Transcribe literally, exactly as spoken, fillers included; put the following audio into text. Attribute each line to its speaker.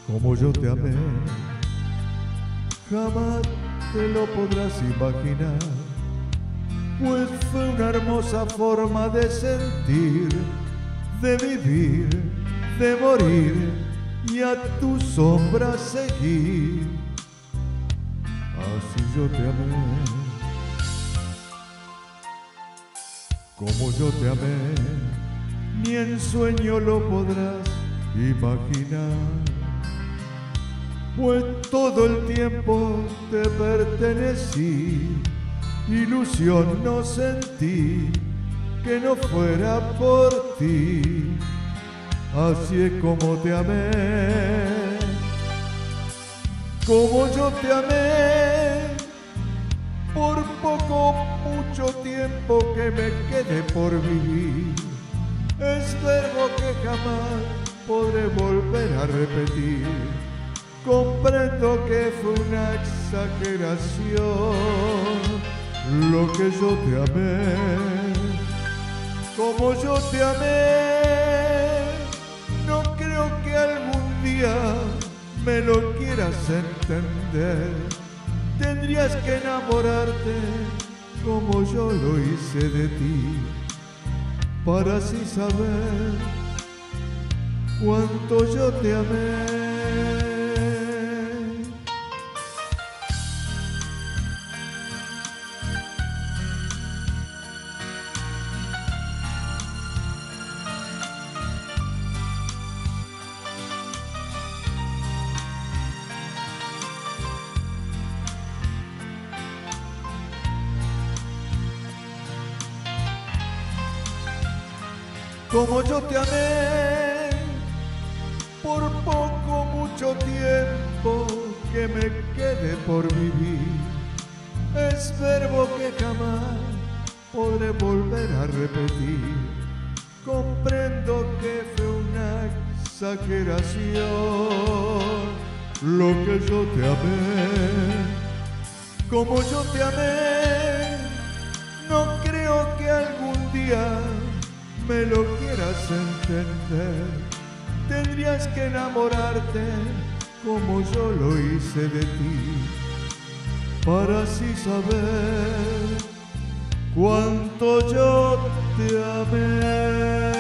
Speaker 1: como yo te amé, jamás te lo podrás imaginar, pues fue una hermosa forma de sentir, de vivir, de morir y a tu sombra seguir. Así yo te amé, como yo te amé, ni en sueño lo podrás imaginar, pues todo el tiempo te pertenecí, ilusión no sentí que no fuera por ti. Así es como te amé, como yo te amé, por poco mucho tiempo que me quede por vivir, es verbo que jamás podré volver a repetir. Comprendo que fue una exageración lo que yo te amé, como yo te amé. No creo que algún día me lo quieras entender. Tendrías que enamorarte como yo lo hice de ti, para así saber cuánto yo te amé. Como yo te amé, por poco mucho tiempo que me quede por vivir, es verbo que jamás podré volver a repetir. Comprendo que fue una exageración lo que yo te amé, como yo te amé. No creo que algún día me lo quieras entender. Tendrías que enamorarte como yo lo hice de ti, para así saber cuánto yo te amé.